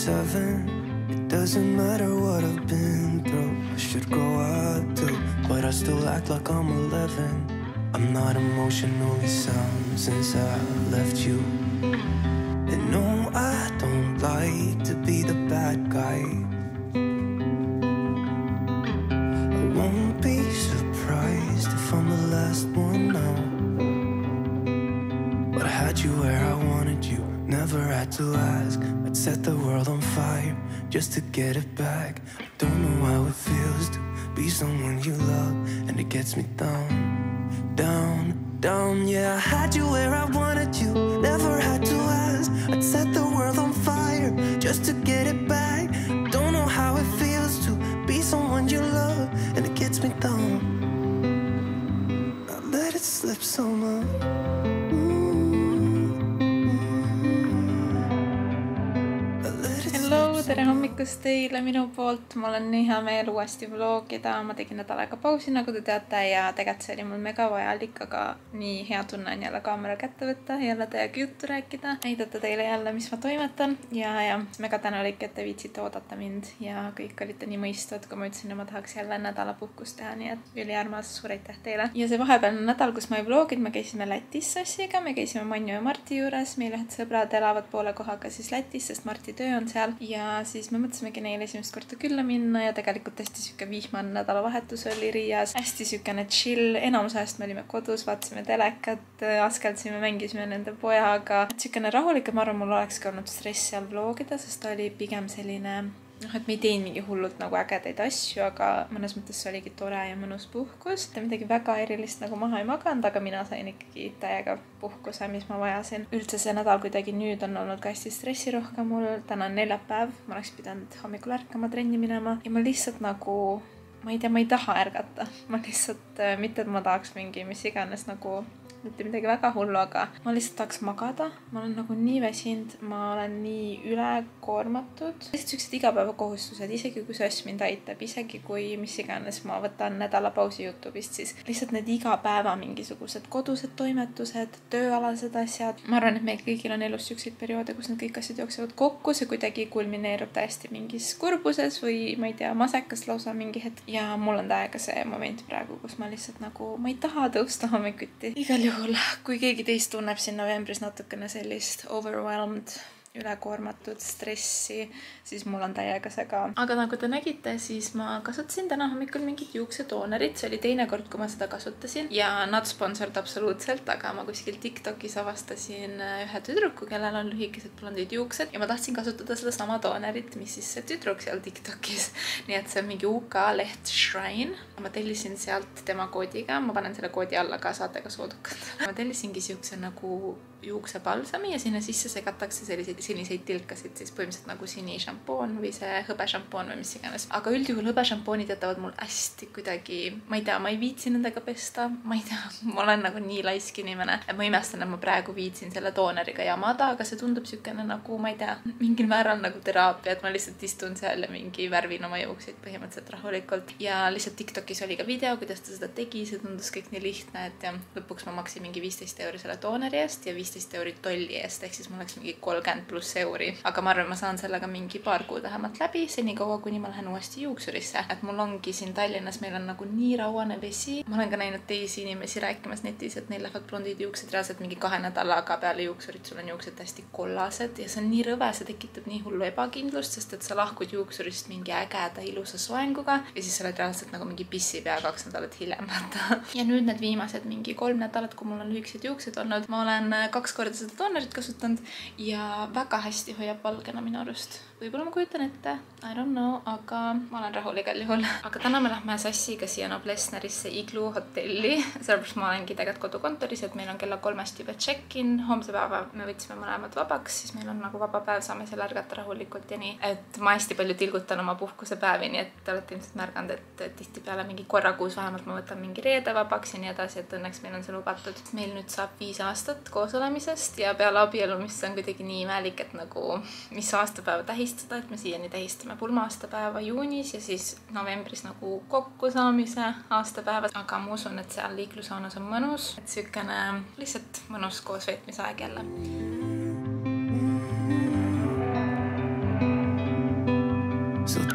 27. It doesn't matter what I've been through. I should grow up too, but I still act like I'm 11. I'm not emotionally sound since I left you. And no, I don't like to be the bad guy. I won't be surprised if I'm the last one now. But I had you where I wanted you, never had to ask. I'd set the world on fire just to get it back. I don't know how it feels to be someone you love, and it gets me down. Down, down, yeah, I had you where I wanted you, never had to ask. I'd set the world on fire just to get it back. Don't know how it feels to be someone you love, and it gets me down. I let it slip so much. Tere hommikust teile minu poolt, ma olen nii hea meel uuesti vlogida, ma tegin nädal aega pausi, nagu te teate, ja tegelikult see oli mul mega vajalik, aga nii hea tunne on jälle kaamera kätte võtta, jälle teiega juttu rääkida, näidata teile jälle, mis ma toimetan ja mega tänulik, et te viitsite oodata mind ja kõik olite nii mõistvad, kui ma ütlesin, et ma tahaks jälle nädalapuhkust teha, nii et üliarmas, suur aitäh teile. Ja see vahepealne nädal, kus ma ei vlogid, me käisime Lätis Sassiga, me käisime Manju ja Marti juures, meil ühed sõbrad elavad poole kohaga siis Lätis, sest Marti töö on seal ja siis me mõtlesimegi neile esimest korda külla minna ja tegelikult hästi süke vihmane nädalavahetus oli Riias. Hästi sükene chill, enamus ajast me olime kodus, vaatasime telekat, askeldasime, mängisime nende pojaga. Sükene rahulik, et ma arvan, mul olekski olnud stress seal vlogida, sest ta oli pigem selline, et me ei teinud mingi hullult nagu ägedaid asju, aga mõnes mõttes see oligi tore ja mõnus puhkus. Midagi väga erilist nagu maha ei maganud, aga mina sain ikkagi täiega puhkuse, mis ma vajasin. Üldse see nädal kuidagi nüüd on olnud ka hästi stressirohke mul. Täna on neljapäev, ma oleks pidanud hommikul ärkama trenni minema ja ma lihtsalt nagu, ma ei tea, ma ei taha ärgata. Ma lihtsalt, mitte et ma tahaks mingi mis iganes nagu mitte midagi väga hullu, aga ma lihtsalt tahaks magada. Ma olen nagu nii väsinud, ma olen nii ülekoormatud. Lihtsalt sellised igapäevakohustused, isegi kui söös mind aitab, isegi kui mis iganes ma võtan nädalapausi YouTube'ist, siis lihtsalt need igapäeva mingisugused kodused toimetused, tööalased asjad. Ma arvan, et meil kõigil on elus selliseid perioode, kus need kõik asjad jooksevad kokku, see kuidagi kulmineerub täiesti mingis kurbuses või ma ei tea, masekas lausa mingi hetk. Ja mul on täiega see moment praegu, kus ma lihtsalt nagu, ma ei taha tõusta hommikuti. Igal juhul, kui keegi teist tunneb siin novembris natukene sellist overwhelmed, ülekoormatud stressi, siis mul on täiega see ka. Aga nagu te nägite, siis ma kasutasin täna hommikul mingit juuksetoonerit. See oli teine kord, kui ma seda kasutasin ja nad sponsord absoluutselt, aga ma kuskil TikTokis avastasin ühe tüdruku, kellel on lühikesed blondid juuksed ja ma tahtsin kasutada seda sama toonerit, mis siis see tüdruk seal TikTokis. Nii et see on mingi UK leht Shrine. Ma tellisin sealt tema koodiga, ma panen selle koodi alla ka, saate ka soodukad. Ma tellisingi siukse nagu juuksepalsami ja sinna sisse segatakse selliseid tilkasid, siis põhimõtteliselt nagu sinishampoon või see hõbeshampoon või mis iganes. Aga üldjuhul hõbeshampoonid jätavad mul hästi kuidagi, ma ei tea, ma ei viitsi nendega pesta, ma ei tea, ma olen nagu nii laisk inimene. Ma imestan, et ma praegu viitsin selle tooneriga jamada, aga see tundub sükene nagu, ma ei tea, mingil määral nagu teraapia, et ma lihtsalt istun seal ja mingi värvin oma juukseid põhimõtteliselt rahulikult. Ja lihtsalt TikTokis oli ka video, kuidas ta seda tegi, see tundus kõik nii lihtne, et ja lõpuks ma maksin mingi 15 € selle tooneri eest ja 15 € tolli eest, ehk siis mul oleks mingi 30+ euri. Aga ma arvan, ma saan sellega mingi paar kuud vähemalt läbi, senikaua kuni ma lähen uuesti juuksurisse. Et mul ongi siin Tallinnas, meil on nagu nii rauane vesi. Ma olen ka näinud teisi inimesi rääkimas netis, et neil lähevad blondid juuksed reaalselt mingi 2 nädalaga peale juuksurit, sul on juuksed hästi kollased ja see on nii rõve, see tekitab nii hullu ebakindlust, sest et sa lahkud juuksurist mingi ägeda ilusa soenguga ja siis sa oled reaalselt nagu mingi pissi pea 2 nädalat hiljem. Ja nüüd need viimased mingi 3 nädalat, kui mul on lühikesed juuksed olnud, ma olen 2 korda seda toonerit kasutanud ja väga hästi hoiab valgena minu arust. Võib-olla ma kujutan ette, I don't know, aga ma olen rahul igal juhul. Aga täna me lähme Sassiga siia Noblessnerisse Igloo hotelli, sellepärast ma olengi tegelikult kodukontoris, et meil on kella 3 juba check-in. Homse päeva me võtsime mõlemad vabaks, siis meil on nagu vaba päev, saame seal ärgata rahulikult ja nii. Et ma hästi palju tilgutan oma puhkuse päevi, nii et te olete ilmselt märganud, et tihti peale mingi korra kuus vähemalt ma võtan mingi reede vabaks ja nii edasi, et õnneks meil on see lubatud. Meil nüüd saab 5 aastat koos olemisest ja peale abielumist on kuidagi nii imelik, et nagu mis aastapäeva tähistada, et me siiani tähistame pulma-aastapäeva juunis ja siis novembris nagu kokkusaamise aastapäeva. Aga ma usun, et seal liiklusoonas on mõnus, et sükene lihtsalt mõnus koos veetmise aeg jälle.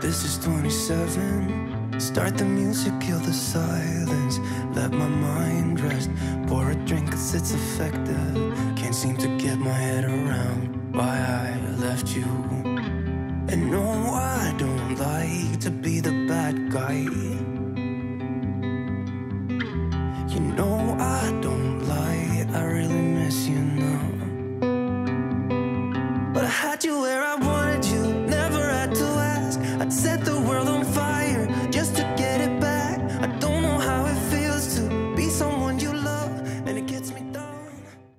this is 27. Start the music, kill the silence. Let my mind rest. Pour a drink cause it's effective. Can't seem to get my head around why I left you. And no, I don't like to be the bad guy. You know I don't lie, I really miss you now. But I had you where I wanted you, never had to ask. I'd set the world on fire just to get it back. I don't know how it feels to be someone you love, and it gets me down.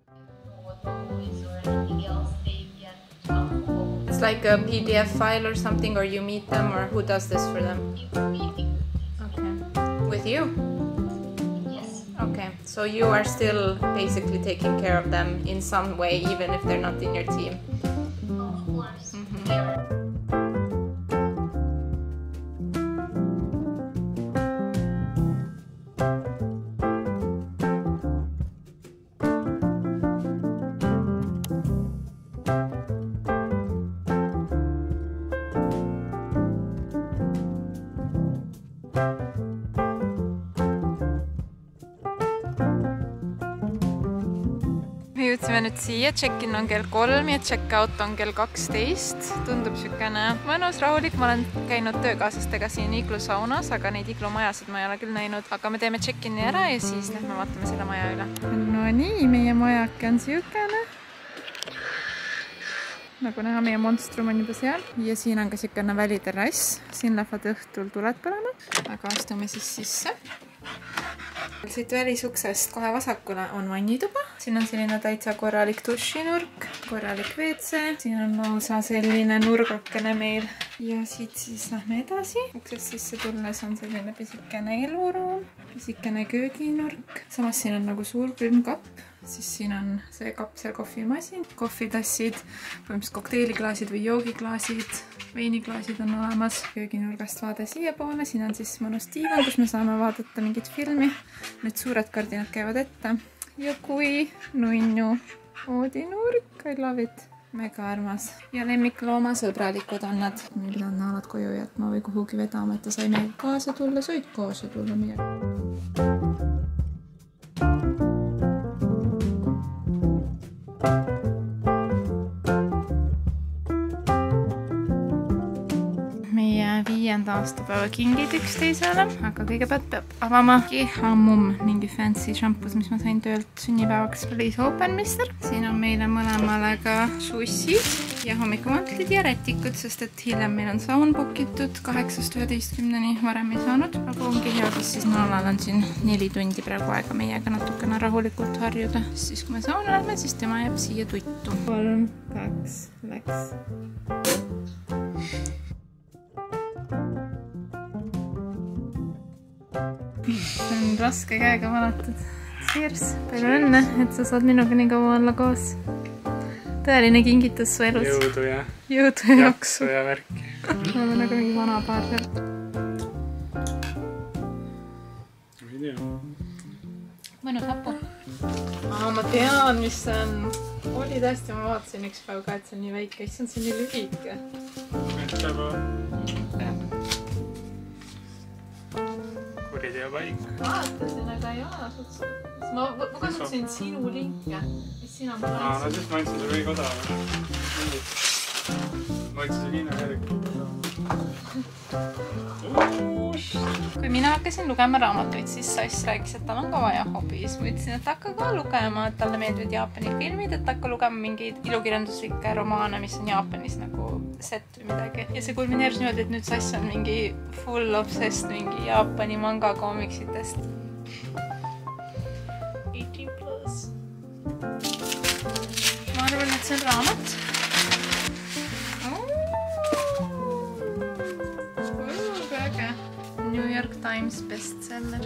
It's like a PDF file or something, or you meet them, or who does this for them? Okay. With you? Yes. Okay, so you are still basically taking care of them in some way, even if they're not in your team. Of course. Me jõudsime nüüd siia, check-in on kell 3 ja check-out on kell 12. Tundub siukene mõnus, rahulik. Ma olen käinud töökaaslastega siin Iglu saunas, aga neid Iglu majasid ma ei ole küll näinud. Aga me teeme check-in'i ära ja siis lähme vaatame selle maja üle. No nii, meie majake on siukene. Nagu näha, meie monstrum on juba seal. Ja siin on ka siukene väliterrass. Siin lähevad õhtul tuled põlema. Aga astume siis sisse. Siit välisuksest kohe vasakule on vannituba. Siin on selline täitsa korralik dušinurk, korralik WC. Siin on lausa selline nurgakene meil. Ja siit siis lähme edasi. Uksest sisse tulles on selline pisikene eluruum, pisikene kööginurk. Samas siin on nagu suur külmkapp. Siis siin on see kapsel kohvimasin, kohvitassid, põhimõtteliselt kokteiliklaasid või joogiklaasid, veiniklaasid on olemas. Kööginurgast vaade siia poole, siin on siis mõnus diivan, kus me saame vaadata mingit filmi. Nüüd suured kardinad käivad ette. Ja kui nunnu voodinurk, I love it. Mega armas. Ja lemmikloomasõbralikud on nad. Me ei pidanud naalad koju jätma või kuhugi vedama, et ta sai meiega kaasa tulla, said kaasa tulla midagi. Meie 5. aastapäeva kingid üksteisele, aga kõigepealt peab avama hammum mingi fancy šampus, mis ma sain töölt sünnipäevaks Please Open Mister. Siin on meile mõlemale ka šussid ja hommikumantlid ja rätikud, sest et hiljem meil on saun bokitud 8-11-ni, varem ei saanud. Aga ongi hea, siis Naalal on siin 4 tundi praegu aega meiega natukene rahulikult harjuda. Siis kui me sauna lähme, siis tema jääb siia tuttu. 3, 2, läks. See on raske käega valatud. Cheers! Palju õnne, et sa saad minuga nii kaua olla koos. Tõeline kingitus su elus. Jõudu ja jaksu ja värki. Ma olen nagu mingi vana paar seal. Ei tea. Mõnus hapu. Ma tean, mis see on. Oli tõesti, ma vaatasin üks päev ka, et see on nii väike. Issand, see on nii lühike. Kuriteopaik. Vaatasin, aga ei ole suhteliselt. Ma kasutasin sinu linke. Mis sina mulle andsid? No siis ma andsin seda kõik odava. Ma otsisin hinna järgi. Kui mina hakkasin lugema raamatuid, siis Sass rääkis, et tal on ka vaja hobis. Ma ütlesin, et hakka ka lugema, et talle meeldivad Jaapani filmid, et hakka lugema mingeid ilukirjanduslikke romaane, mis on Jaapanis nagu set või midagi. Ja see kulmineerus niimoodi, et nüüd Sass on mingi full obsessed mingi Jaapani manga koomiksitest. 18+. Ma arvan, et see on raamat. New York Times bestseller.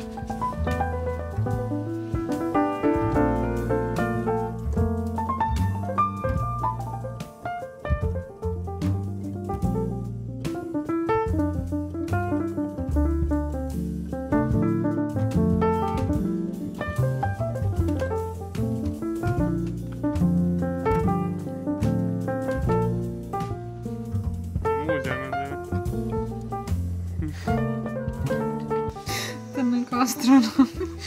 ta on nagu astronoom.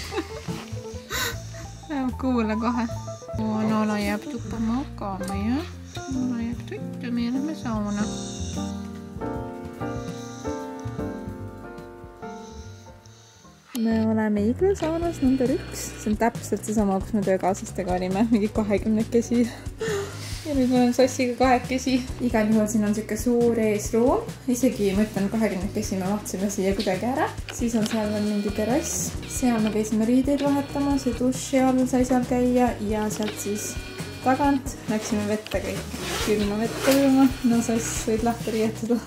Läheb kuule kohe. Lola jääb tuppa magama, jah. Lola jääb tuttu, meie lähme sauna. Me oleme iglusaunas number 1. See on täpselt seesama, kus me töökaaslastega olime. Mingi 20-kesi. Ja nüüd me oleme Sossiga 2-kesi. Igal juhul siin on siuke suur eesruum. Isegi mõtlen 20-kesi me vahtsime siia kuidagi ära. Siis on seal veel mingi terrass. Seal me käisime riideid vahetamas ja duši all sai seal käia. Ja sealt siis tagant läksime vette kõik. Külma vette ujuma. No Soss võid lahti riietada.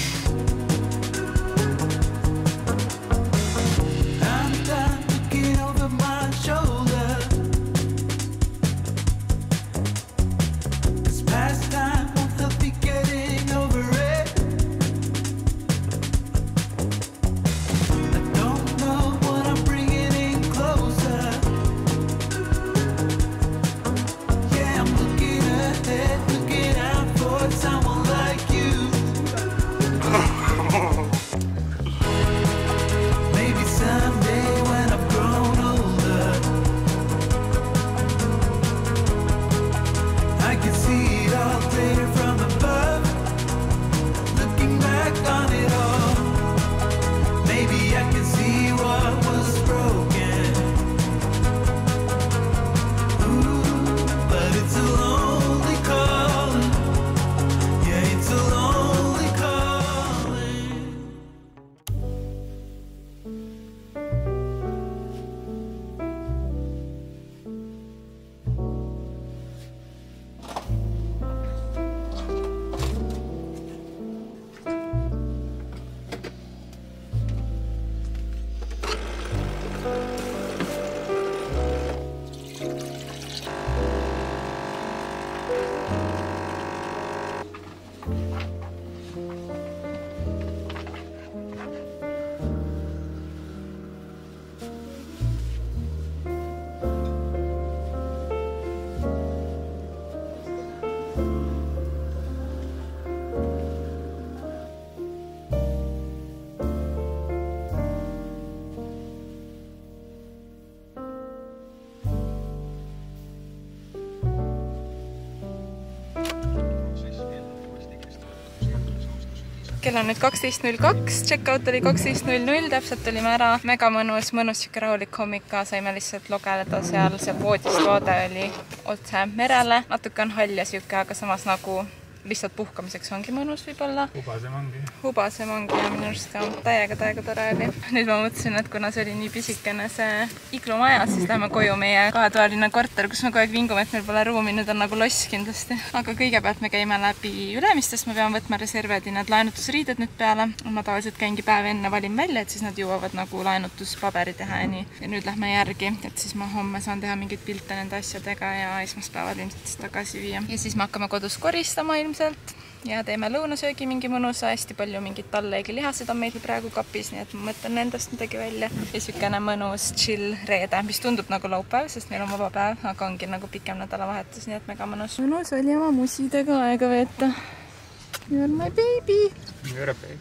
Kell on nüüd 12.02, check-out oli 12.00, täpselt olime ära. Mega mõnus siuke rahulik hommik ka, saime lihtsalt logeleda seal, see voodist vaade oli otse merele. Natuke on hall ja siuke, aga samas nagu lihtsalt puhkamiseks ongi mõnus võib-olla. Hubasem ongi ja minu arust ka täiega tore oli. Nüüd ma mõtlesin, et kuna see oli nii pisikene see iglumaja, siis läheme koju meie 2-toaline korter, kus me kogu aeg vingume, et meil pole ruumi, nüüd on nagu loss kindlasti. Aga kõigepealt me käime läbi Ülemistest, me peame võtma reservedi need laenutusriided nüüd peale. Ma tavaliselt käingi päev enne valin välja, et siis nad jõuavad nagu laenutuspaberi teha ja nii. Ja nüüd lähme järgi, et siis ma homme saan teha mingid pilte nende asjadega ja esmaspäeval ilmselt tagasi viia. Ja siis me hakkame kodus koristama ilmselt ja teeme lõunasöögi mingi mõnusa, hästi palju mingid talleegilihasid on meil praegu kapis, nii et ma mõtlen nendest midagi välja. Ja sükene mõnus chill reede, mis tundub nagu laupäev, sest meil on vaba päev, aga ongi nagu pikem nädalavahetus, nii et mega mõnus. Mõnus oli oma musidega aega veeta. You are my baby. You are a baby.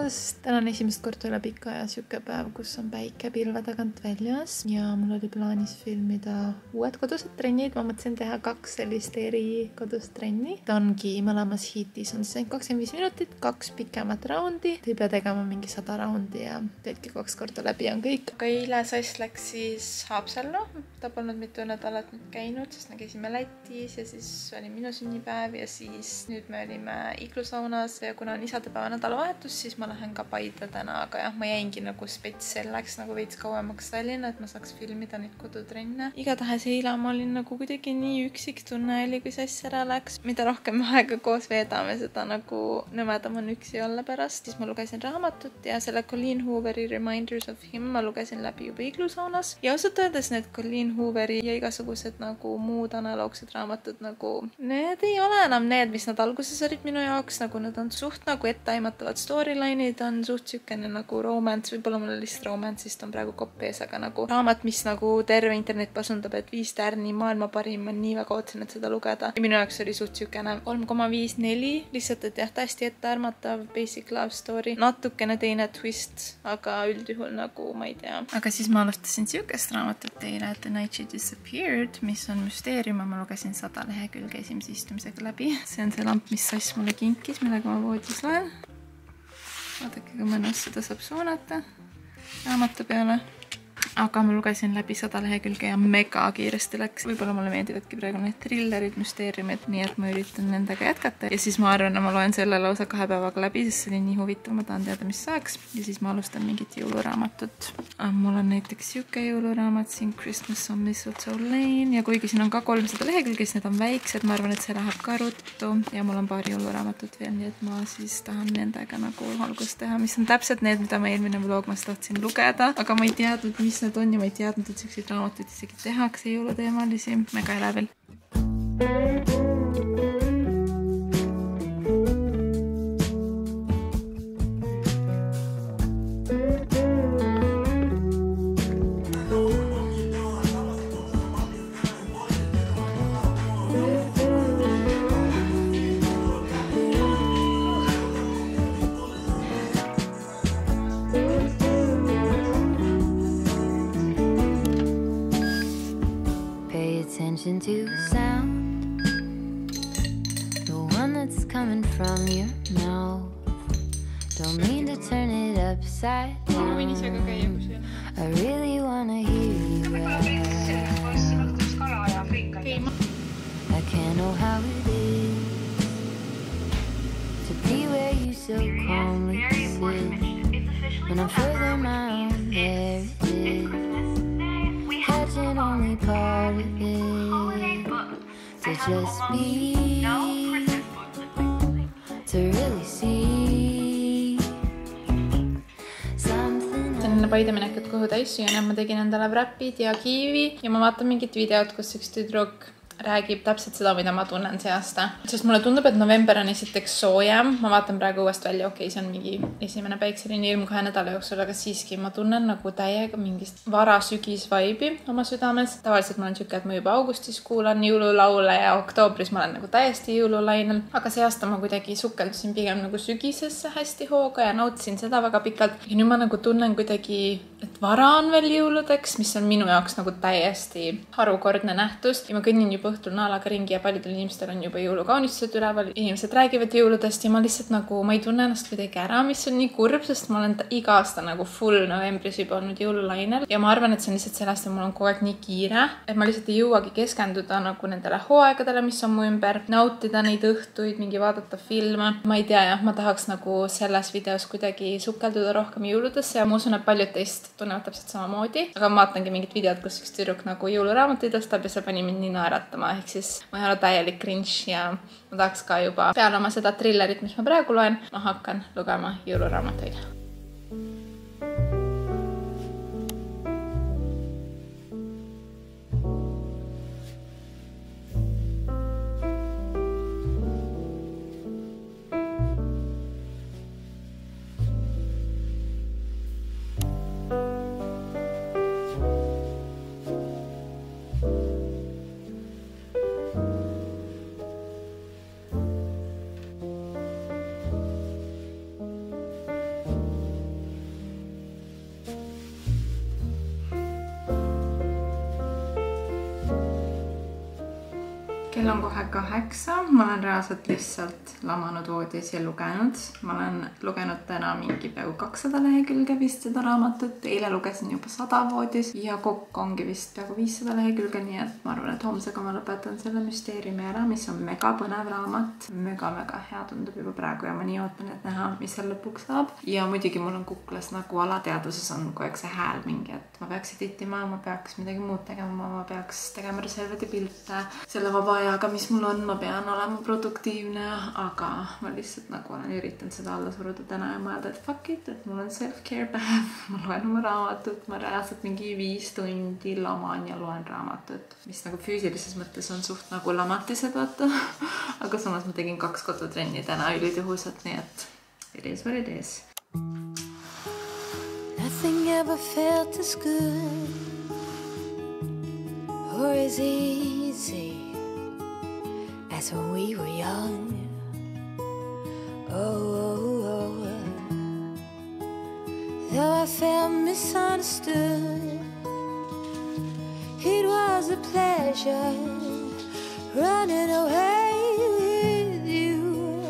tulemast! Täna on esimest korda üle pika aja siuke päev, kus on päike pilve tagant väljas ja mul oli plaanis filmida uued kodused trennid. Ma mõtlesin teha 2 sellist kodust trenni. Ta ongi mõlemas hiitis, on siis ainult 25 minutit, 2 pikemat raundi. Te ei pea tegema mingi 100 raundi ja teedki 2 korda läbi on kõik. Aga eile Sass läks siis Haapsallu. Ta polnud mitu nädalat nüüd käinud, sest me käisime Lätis ja siis oli minu sünnipäev ja siis nüüd me olime iglusaunas ja kuna on isadepäeva nädalavahetus, siis ma lähen ka Paide täna, aga jah, ma jäingi nagu spets selleks nagu veits kauemaks Tallinna, et ma saaks filmida neid kodutrenne. Igatahes eile ma olin nagu kuidagi nii üksik tunne oli, kui Sass ära läks. Mida rohkem aega koos veedame, seda nagu nõmedam on üksi olla pärast. Siis ma lugesin raamatut ja selle Colleen Hooveri Reminders of Him ma lugesin läbi juba iglusaunas. Ja ausalt öeldes need Colleen Hooveri ja igasugused nagu muud analoogsed raamatud nagu need ei ole enam need, mis nad alguses olid minu jaoks, nagu nad on suht nagu etteaimatavad storyline'id, on suht sükene nagu romance, võib-olla mul lihtsalt romance'ist on praegu kopp ees, aga nagu raamat, mis nagu terve internet pasundab, et 5 tärni, maailma parim, on nii väga ootsin, et seda lugeda. Ja minu jaoks oli suht sükene 3,54, lihtsalt, et jah, täiesti ettearmatav basic love story, natukene teine twist, aga üldjuhul nagu ma ei tea. Aga siis ma alustasin siukest raamatut eile, The Night She Disappeared, mis on müsteerium, ma lugesin 100 lehekülge esimese istumisega läbi. See on see lamp, mis Sass mulle kinkis, millega ma voodis loen. Vaadake, kui mõnus seda saab suunata raamatu peale. Aga ma lugesin läbi 100 lehekülge ja mega kiiresti läks. Võib-olla mulle meeldivadki praegu need thrillerid, müsteeriumid, nii et ma üritan nendega jätkata. Ja siis ma arvan, et ma loen selle lausa 2 päevaga läbi, sest see oli nii huvitav, ma tahan teada, mis saaks. Ja siis ma alustan mingit jõuluraamatut. Mul on näiteks siuke jõuluraamat siin Christmas on Mistletoe Lane ja kuigi siin on ka 300 lehekülge, siis need on väiksed, ma arvan, et see läheb ka ruttu. Ja mul on paar jõuluraamatut veel, nii et ma siis tahan nendega nagu algust teha, mis on täpselt need, mida ma eelmine vlogmas tahtsin lugeda, aga ma ei teadnud, mis need on ja ma ei teadnud, et selliseid raamatuid isegi tehakse jõuluteemalisi. Mega elevil. To sound, the one that's coming from your mouth. Don't mean to turn it upside down. I really wanna hear you out. I can't know how it is to be where you so calmly sit. When I'm further down, there it is, catching only part of it. To just be, to really see something. Enne Paide minekut kohu täissüüa ja ma tegin endale wrapid ja kiivi ja ma vaatan mingit videot, kus üks tüdruk räägib täpselt seda, mida ma tunnen see aasta. Sest mulle tundub, et november on esiteks soojem. Ma vaatan praegu uuest välja, okei, see on mingi esimene päikseline ilm 2 nädala jooksul, aga siiski ma tunnen nagu täiega mingist varasügis vibe'i oma südames. Tavaliselt ma olen siuke, et ma juba augustis kuulan jõululaule ja oktoobris ma olen nagu täiesti jõululainel. Aga see aasta ma kuidagi sukeldusin pigem nagu sügisesse hästi hooga ja nautisin seda väga pikalt. Ja nüüd ma nagu tunnen kuidagi, et vara on veel jõuludeks, mis on minu jaoks nagu täiesti harukordne nähtus. Ja ma kõnnin juba õhtul naalaga ringi ja paljudel inimestel on juba jõulukaunistused üleval. Inimesed räägivad jõuludest ja ma lihtsalt nagu, ma ei tunne ennast kuidagi ära, mis on nii kurb, sest ma olen iga aasta nagu full novembris juba olnud jõululainel. Ja ma arvan, et see on lihtsalt sellest, et mul on kogu aeg nii kiire, et ma lihtsalt ei jõuagi keskenduda nagu nendele hooaegadele, mis on mu ümber, nautida neid õhtuid, mingi vaadata filme. Ma ei tea, jah, ma tahaks nagu selles videos kuidagi sukelduda rohkem jõuludesse ja ma usun, et paljud teist tunnevad täpselt samamoodi. Aga ma vaatangi mingit videot, kus üks tüdruk nagu jõuluraamatuid ostab ja see pani mind nii naeratama. Ehk siis ma ei ole täielik cringe ja ma tahaks ka juba peale oma seda thrillerit, mis ma praegu loen, ma hakkan lugema jõuluraamatuid. Kell on kohe 8, ma olen reaalselt lihtsalt lamanud voodis ja lugenud. Ma olen lugenud täna mingi peaaegu 200 lehekülge vist seda raamatut. Eile lugesin juba 100 voodis ja kokku ongi vist peaaegu 500 lehekülge, nii et ma arvan, et homsega ma lõpetan selle müsteeriumi ära, mis on mega põnev raamat. Mega hea tundub juba praegu ja ma nii ootan, et näha, mis seal lõpuks saab. Ja muidugi mul on kuklas nagu alateaduses on kogu aeg see hääl mingi, et ma peaks editima, ma peaks midagi muud tegema, ma peaks tegema reservide pilte selle vaba ajaga, mis mul on, ma pean olema produktiivne, aga ma lihtsalt nagu olen üritanud seda alla suruda täna ja mõelda, et fuck it, et mul on self-care päev, ma loen oma raamatut, ma reaalselt mingi 5 tundi laman ja loen raamatut, mis nagu füüsilises mõttes on suht nagu lamatised, vaata. Aga samas ma tegin 2 kodutrenni täna ülitõhusat, nii et it is what it is. Nothing ever felt as good or as easy as when we were young. Oh. Though I felt misunderstood, it was a pleasure running away with you.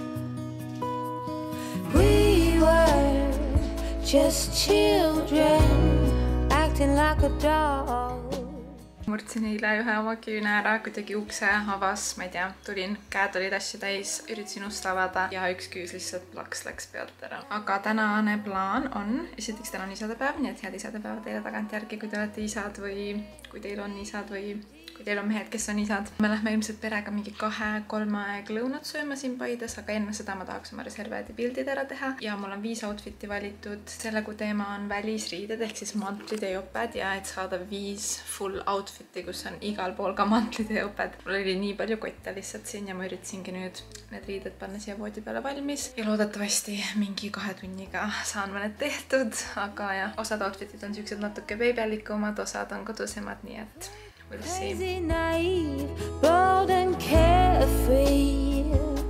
We were just children acting like a dog. Murdsin eile ühe oma küüne ära, kuidagi ukse avas, ma ei tea, tulin, käed olid asju täis, üritasin ust avada ja üks küüs lihtsalt plaks läks pealt ära. Aga tänane plaan on, esiteks täna on isadepäev, nii et head isadepäeva teile tagantjärgi, kui te olete isad või kui teil on isad või kui teil on mehed, kes on isad. Me lähme ilmselt perega mingi 2-3 aeg lõunat sööma siin Paides, aga enne seda ma tahaks oma reserväädi pildid ära teha ja mul on 5 outfiti valitud. Selle kui teema on välisriided ehk siis mantlid ja joped ja et saada 5 full outfiti, kus on igal pool ka mantlid ja joped. Mul oli nii palju kotte lihtsalt siin ja ma üritasingi nüüd need riided panna siia voodi peale valmis ja loodetavasti mingi 2 tunniga saan ma need tehtud, aga jah, osad outfitid on siuksed natuke beebialikumad, osad on kodusemad, nii et Crazy, naive, bold and carefree.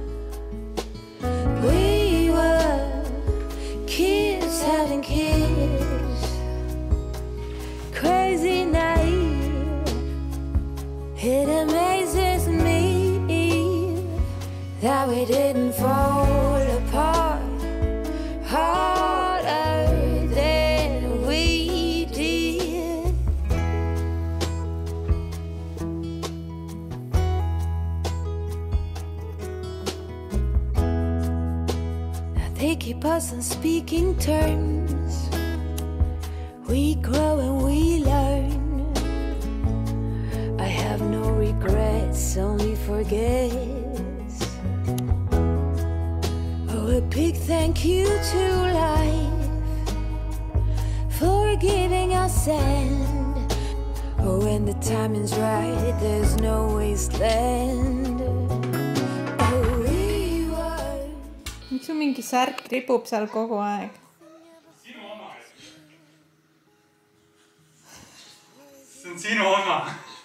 We were kids having kids. Crazy, naive. It amazes me that we didn't fall apart harder than we did. They keep us on speaking terms. We grow and we learn. I have no regrets, only forgets. Oh, a big thank you to life for giving us end. Oh, when the timing's right, there's no wasteland. Miks sul mingi särk ripub seal kogu aeg? Sinu oma. See on sinu oma.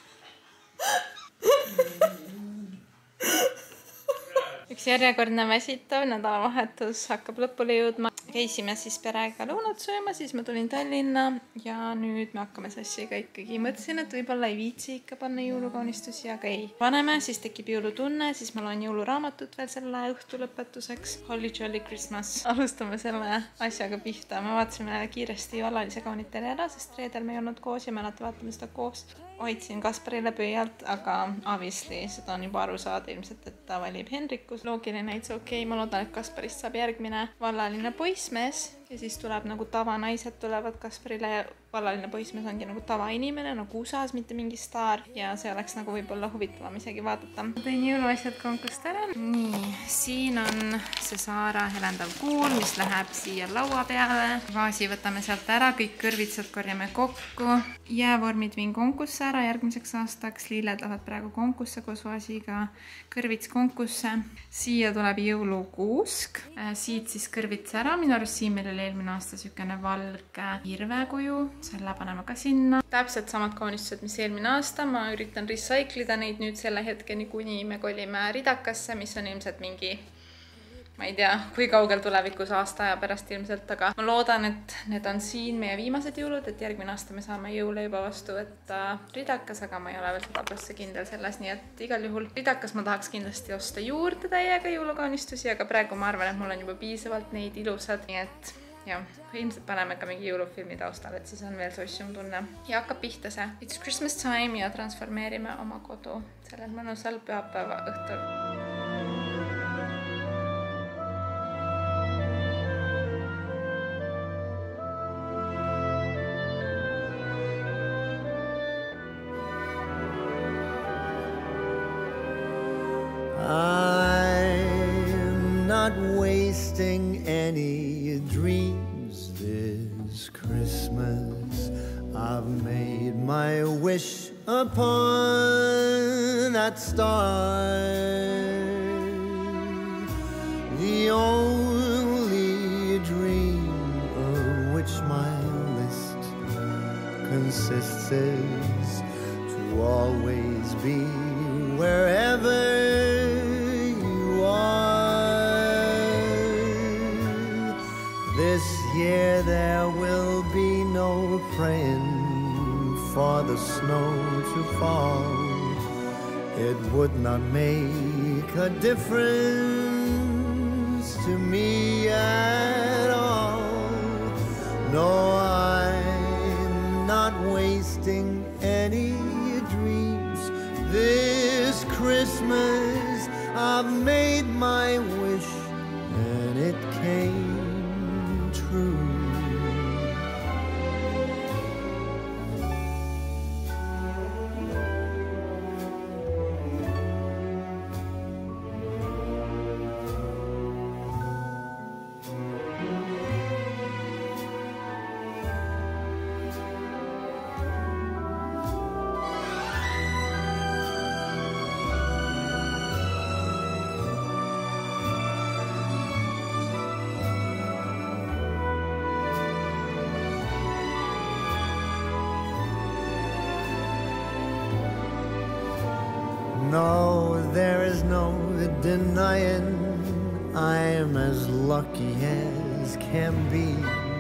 Üks järjekordne väsitav nädalavahetus hakkab lõpule jõudma. Käisime siis perega lõunat sööma, siis ma tulin Tallinna ja nüüd me hakkame sassiga ikkagi. Mõtlesin, et võib-olla ei viitsi ikka panna jõulukaunistusi, aga ei. Paneme, siis tekib jõulutunne, siis ma loen jõuluraamatut veel selle õhtu lõpetuseks. Holly Jolly Christmas. Alustame selle asjaga pihta. Me vaatasime kiiresti vallalise kaunitele ära, sest reedel me ei olnud koos ja me alati vaatame seda koos. Hoidsin Kasparile pöialt, aga obviously seda on juba aru saada ilmselt, et ta valib Henrikus. Loogiline, et see okei. Ma loodan, et Kasparist saab järgmine vallaline poissmees ja siis tuleb nagu tavanaised tulevad Kasparile ja vallaline poissmees ongi nagu tavainimene, nagu USA-s, mitte mingi staar ja see oleks nagu võib-olla huvitavam isegi vaadata. Tõin jõuluasjad konkust ära. Nii, siin on see Saara helendav kuul, mis läheb siia laua peale. Vaasi võtame sealt ära, kõik kõrvitsad korjame kokku. Jäävormid viin konkusse ära järgmiseks aastaks. Lilled lähevad praegu konkusse koos vaasiga. Kõrvits konkusse. Siia tuleb jõulukuusk. Siit siis kõrvits ära. Minu arust siin meil oli eelmine aasta sükene valge hirvekuju. Selle paneme ka sinna. Täpselt samad kaunistused, mis eelmine aasta. Ma üritan recyclida neid nüüd selle hetkeni, kuni me kolime Ridakasse, mis on ilmselt mingi ma ei tea, kui kaugel tulevikus aasta aja pärast ilmselt, aga ma loodan, et need on siin meie viimased jõulud, et järgmine aasta me saame jõule juba vastu võtta ridakas, aga ma ei ole veel 100% kindel selles, nii et igal juhul ridakas ma tahaks kindlasti osta juurde täiega jõulukaunistusi, aga praegu ma arvan, et mul on juba piisavalt neid ilusad, nii et jah, ilmselt paneme ka mingi jõulufilmi taustal, et siis on veel sossum tunne. Ja hakkab pihta see It's Christmas time ja transformeerime oma kodu sellel mõnusal pühapäeva õhtul. I'm not wasting any dreams this Christmas. I've made my wish upon that star. The only dream of which my list consists is to always be wherever you are. This year there will be no praying for the snow to fall. It would not make a difference to me at all. No, I'm not wasting any dreams this Christmas. I've made my wish and it came true. No, there is no denying I'm as lucky as can be.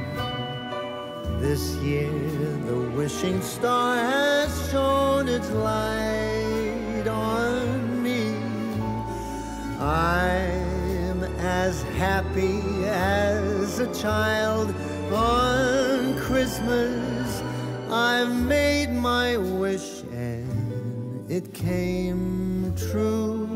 This year the wishing star has shone its light on me. I'm as happy as a child on Christmas. I've made my wish and it came true.